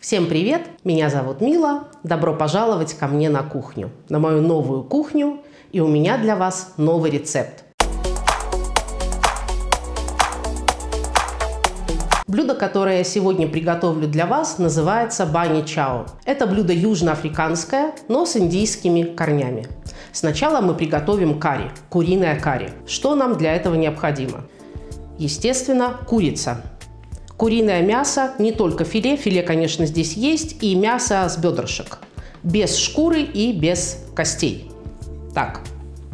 Всем привет! Меня зовут Мила. Добро пожаловать ко мне на кухню, на мою новую кухню, и у меня для вас новый рецепт. Блюдо, которое я сегодня приготовлю для вас, называется бани чао. Это блюдо южноафриканское, но с индийскими корнями. Сначала мы приготовим карри, куриное карри. Что нам для этого необходимо? Естественно, курица. Куриное мясо, не только филе, филе, конечно, здесь есть, и мясо с бедрышек. Без шкуры и без костей. Так.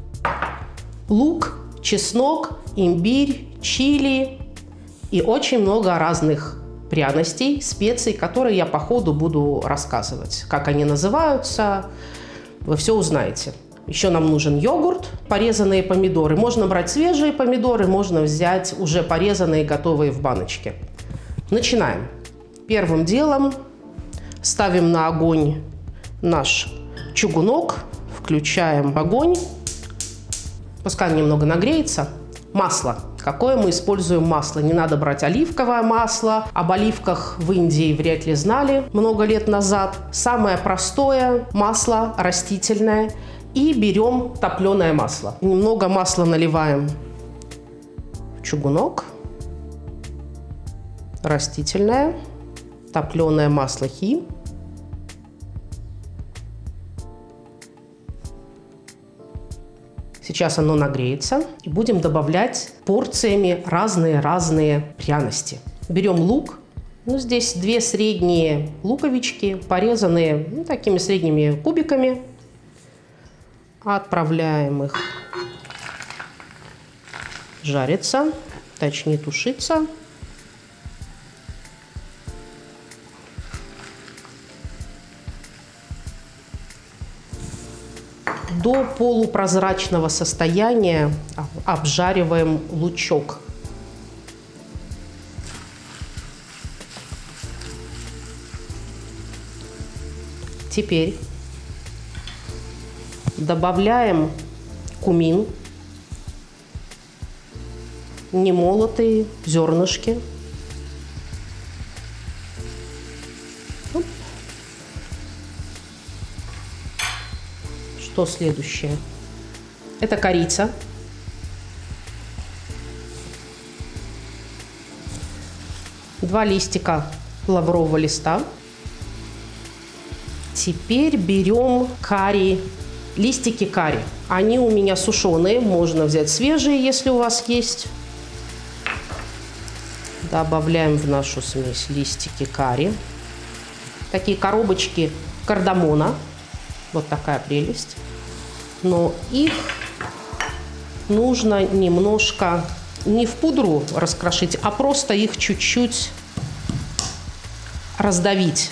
Лук, чеснок, имбирь, чили и очень много разных пряностей, специй, которые я по ходу буду рассказывать. Как они называются, вы все узнаете. Еще нам нужен йогурт, порезанные помидоры. Можно брать свежие помидоры, можно взять уже порезанные, готовые в баночке. Начинаем. Первым делом ставим на огонь наш чугунок, включаем огонь, пускай он немного нагреется. Масло. Какое мы используем масло? Не надо брать оливковое масло. Об оливках в Индии вряд ли знали много лет назад. Самое простое масло растительное. И берем топленое масло. Немного масла наливаем в чугунок. Растительное, топленое масло хи. Сейчас оно нагреется. И будем добавлять порциями разные пряности. Берем лук. Здесь 2 средние луковички, порезанные такими средними кубиками. Отправляем их жариться, точнее тушиться. До полупрозрачного состояния обжариваем лучок. Теперь добавляем кумин, немолотые зернышки. Что следующее? Это корица. Два листика лаврового листа. Теперь берем карри, листики карри. Они у меня сушеные, можно взять свежие, если у вас есть. Добавляем в нашу смесь листики карри. Такие коробочки кардамона. Вот такая прелесть. Но их нужно немножко не в пудру раскрошить, а просто их чуть-чуть раздавить.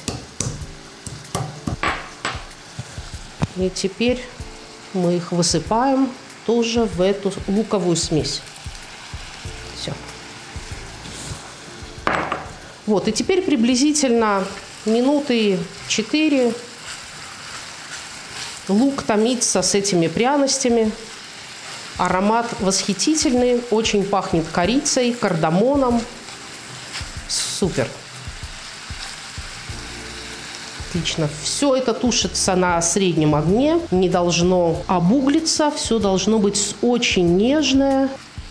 И теперь мы их высыпаем тоже в эту луковую смесь. Все. Вот, и теперь приблизительно минуты 4 лук томится с этими пряностями. Аромат восхитительный, очень пахнет корицей, кардамоном. Супер. Отлично. Все это тушится на среднем огне, не должно обуглиться, все должно быть очень нежное.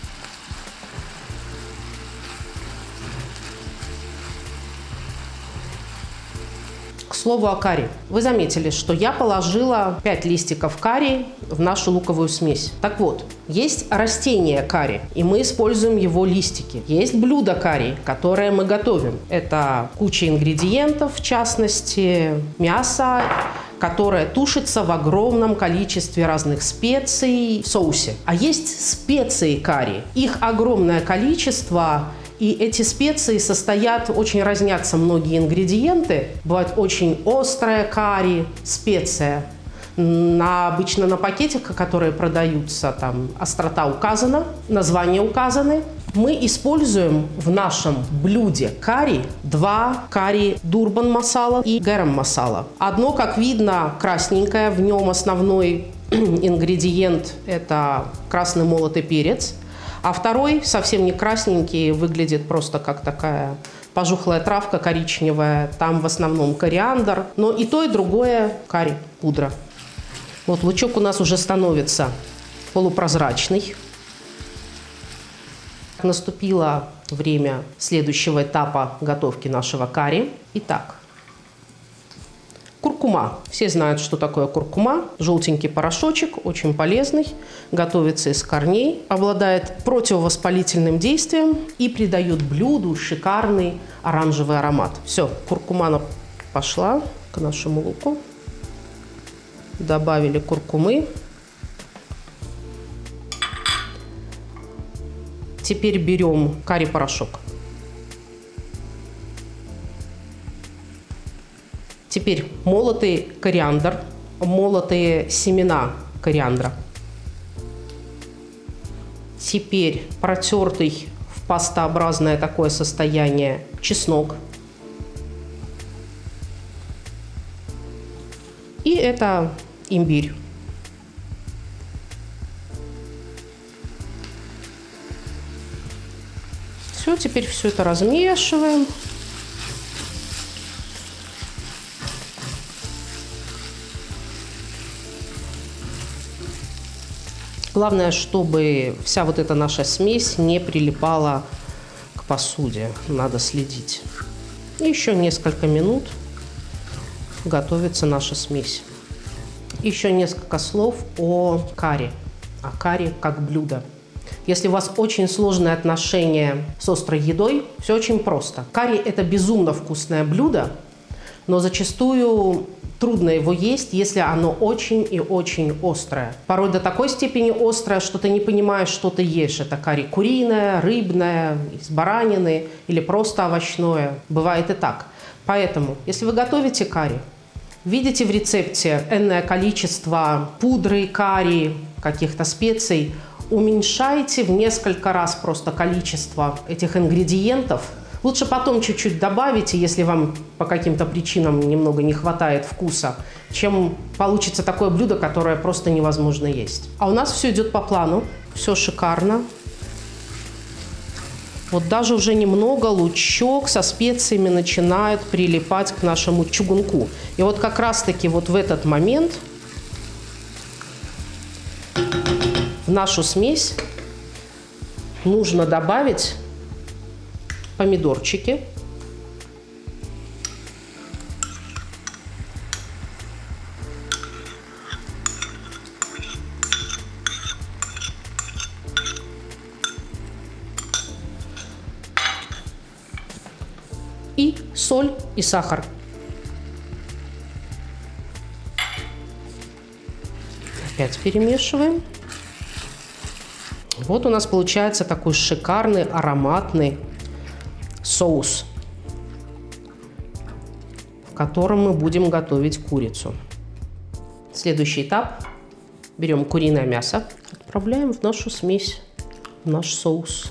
К слову о карри. Вы заметили, что я положила 5 листиков карри в нашу луковую смесь. Так вот, есть растение карри, и мы используем его листики. Есть блюдо карри, которое мы готовим. Это куча ингредиентов, в частности, мясо, которое тушится в огромном количестве разных специй в соусе. А есть специи карри. Их огромное количество. И эти специи очень разнятся многие ингредиенты. Бывает очень острая карри, специя. Обычно на пакетиках, которые продаются, там острота указана, названия указаны. Мы используем в нашем блюде карри 2 карри дурбан масала и герам масала. Одно, как видно, красненькое, в нем основной ингредиент – это красный молотый перец. А второй, совсем не красненький, выглядит просто как такая пожухлая травка коричневая, там в основном кориандр, но и то, и другое карри, пудра. Вот лучок у нас уже становится полупрозрачный. Наступило время следующего этапа готовки нашего карри. Итак, куркума. Все знают, что такое куркума. Желтенький порошочек, очень полезный. Готовится из корней, обладает противовоспалительным действием и придает блюду шикарный оранжевый аромат. Все, куркума пошла к нашему луку. Добавили куркумы. Теперь берем карри-порошок. Теперь молотый кориандр, молотые семена кориандра. Теперь протертый в пастообразное такое состояние чеснок. И это имбирь. Все, теперь все это размешиваем. Главное, чтобы вся вот эта наша смесь не прилипала к посуде. Надо следить. И еще несколько минут готовится наша смесь. Еще несколько слов о карри. О карри как блюдо. Если у вас очень сложные отношения с острой едой, все очень просто. Карри – это безумно вкусное блюдо, но зачастую трудно его есть, если оно очень и очень острое. Порой до такой степени острое, что ты не понимаешь, что ты ешь. Это карри куриное, рыбное, из баранины или просто овощное. Бывает и так. Поэтому, если вы готовите карри, видите в рецепте энное количество пудры, карри, каких-то специй, уменьшайте в несколько раз просто количество этих ингредиентов. Лучше потом чуть-чуть добавите, если вам по каким-то причинам немного не хватает вкуса, чем получится такое блюдо, которое просто невозможно есть. А у нас все идет по плану, все шикарно. Вот даже уже немного лучок со специями начинает прилипать к нашему чугунку. И вот как раз-таки вот в этот момент в нашу смесь нужно добавить помидорчики. И соль и сахар. Опять перемешиваем. Вот у нас получается такой шикарный ароматный соус, в котором мы будем готовить курицу. Следующий этап. Берем куриное мясо, отправляем в нашу смесь, в наш соус.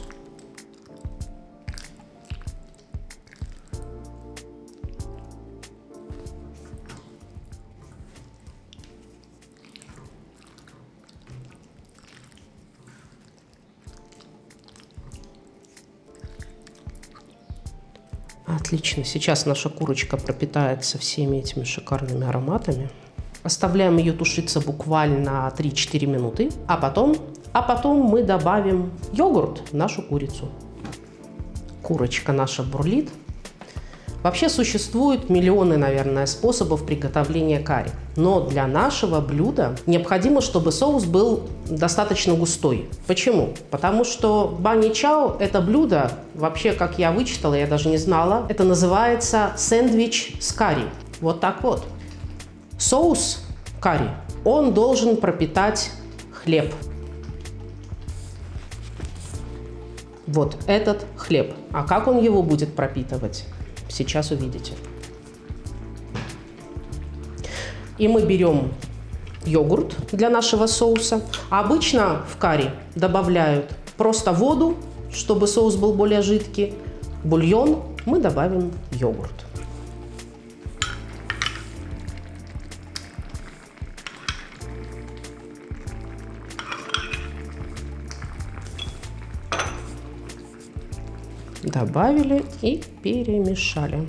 Отлично. Сейчас наша курочка пропитается всеми этими шикарными ароматами. Оставляем ее тушиться буквально 3-4 минуты. А потом мы добавим йогурт в нашу курицу. Курочка наша бурлит. Вообще существует миллионы, наверное, способов приготовления карри. Но для нашего блюда необходимо, чтобы соус был достаточно густой. Почему? Потому что бани чао – это блюдо, вообще, как я вычитала, я даже не знала, это называется сэндвич с карри. Вот так вот. Соус карри, он должен пропитать хлеб. Вот этот хлеб. А как он его будет пропитывать? Сейчас увидите. И мы берем йогурт для нашего соуса. Обычно в карри добавляют просто воду, чтобы соус был более жидкий. Бульон мы добавим йогурт. Добавили и перемешали.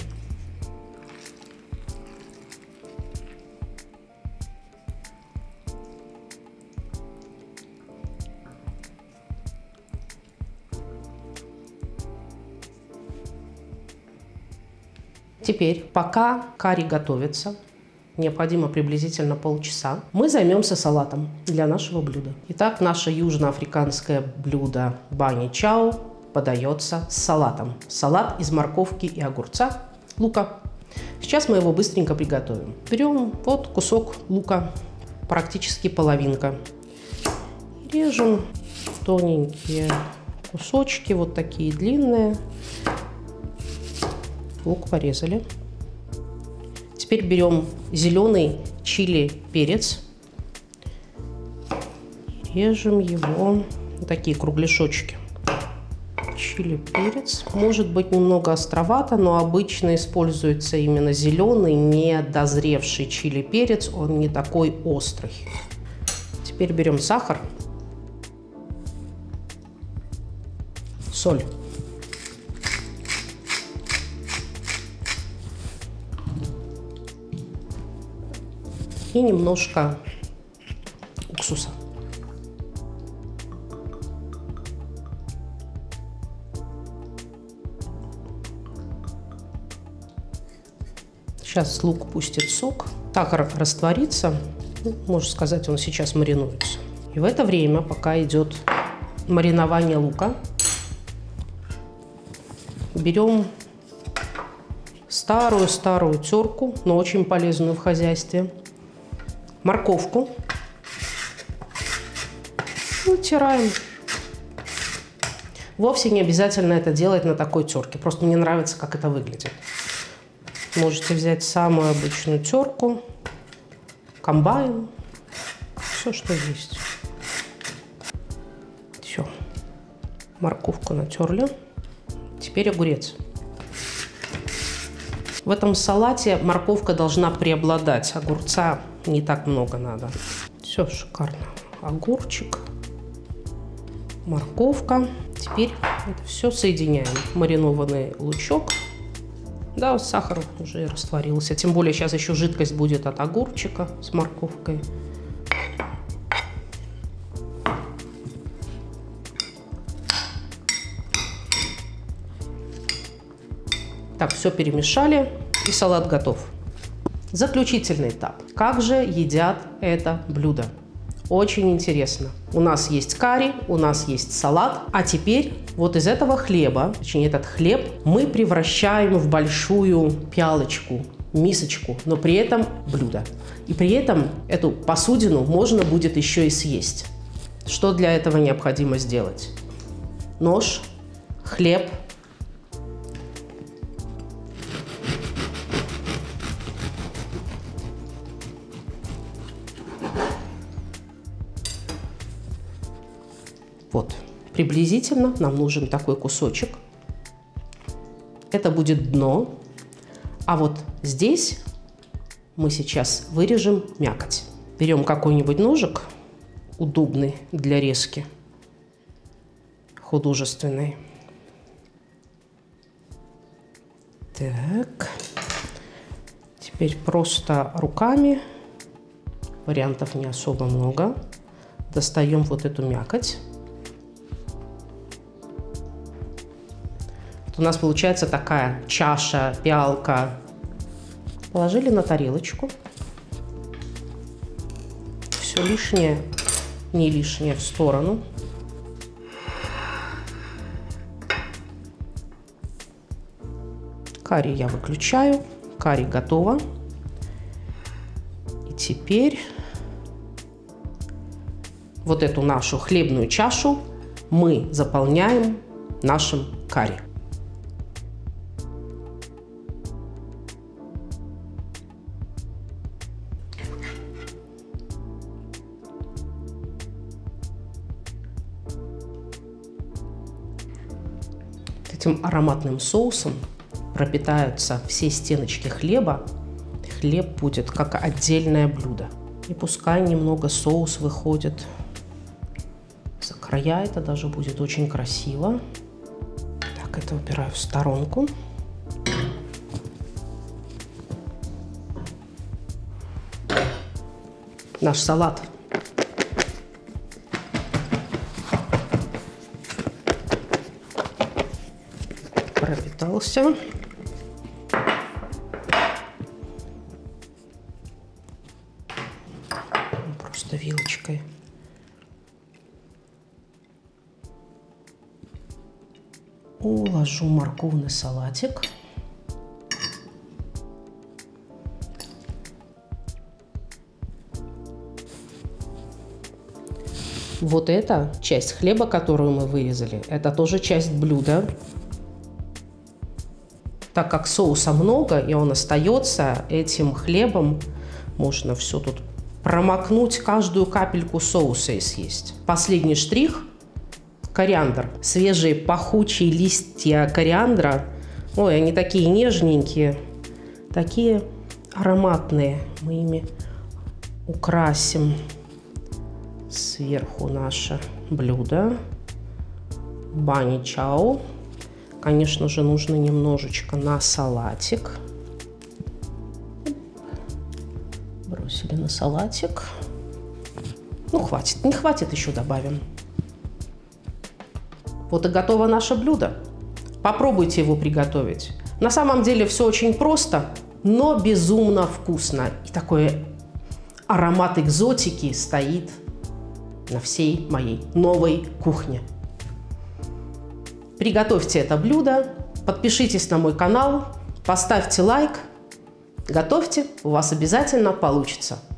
Теперь, пока карри готовится, необходимо приблизительно полчаса, мы займемся салатом для нашего блюда. Итак, наше южноафриканское блюдо бани чао подается с салатом. Салат из морковки и огурца, лука. Сейчас мы его быстренько приготовим. Берем вот кусок лука, практически половинка. Режем тоненькие кусочки, вот такие длинные. Лук порезали. Теперь берем зеленый чили перец. Режем его на такие кругляшочки. Чили перец. Может быть немного островато, но обычно используется именно зеленый, недозревший чили перец. Он не такой острый. Теперь берем сахар, соль. И немножко уксуса. Сейчас лук пустит сок. Сахар растворится. Можно сказать, он сейчас маринуется. И в это время, пока идет маринование лука, берем старую терку, но очень полезную в хозяйстве. Морковку. Натираем. Вовсе не обязательно это делать на такой терке. Просто мне нравится, как это выглядит. Можете взять самую обычную терку, комбайн, все, что есть. Все. Морковку натерли. Теперь огурец. В этом салате морковка должна преобладать. Огурца не так много надо. Все шикарно. Огурчик, морковка. Теперь это все соединяем. Маринованный лучок. Да, сахар уже растворился. Тем более сейчас еще жидкость будет от огурчика с морковкой. Так, все перемешали, и салат готов. Заключительный этап. Как же едят это блюдо? Очень интересно. У нас есть карри, у нас есть салат, а теперь вот из этого хлеба, точнее этот хлеб, мы превращаем в большую пиалочку, мисочку, но при этом блюдо. И при этом эту посудину можно будет еще и съесть. Что для этого необходимо сделать? Нож, хлеб. Вот, приблизительно нам нужен такой кусочек. Это будет дно. А вот здесь мы сейчас вырежем мякоть. Берем какой-нибудь ножик, удобный для резки, художественный. Так. Теперь просто руками, вариантов не особо много, достаем вот эту мякоть. У нас получается такая чаша, пиалка. Положили на тарелочку. Все лишнее, не лишнее в сторону. Карри я выключаю. Карри готово. И теперь вот эту нашу хлебную чашу мы заполняем нашим карри. Этим ароматным соусом пропитаются все стеночки хлеба. Хлеб будет как отдельное блюдо. И пускай немного соус выходит за края, это даже будет очень красиво. Так, Так, это убираю в сторонку. Наш салат пропитался. Просто вилочкой. Уложу морковный салатик. Вот эта часть хлеба, которую мы вырезали, это тоже часть блюда. Так как соуса много и он остается, этим хлебом можно все тут промокнуть, каждую капельку соуса и съесть. Последний штрих – кориандр. Свежие пахучие листья кориандра. Ой, они такие нежненькие, такие ароматные. Мы ими украсим сверху наше блюдо. Бани чао. Конечно же, нужно немножечко на салатик. Бросили на салатик. Ну, хватит. Не хватит, еще добавим. Вот и готово наше блюдо. Попробуйте его приготовить. На самом деле все очень просто, но безумно вкусно. И такой аромат экзотики стоит на всей моей новой кухне. Приготовьте это блюдо, подпишитесь на мой канал, поставьте лайк, готовьте, у вас обязательно получится.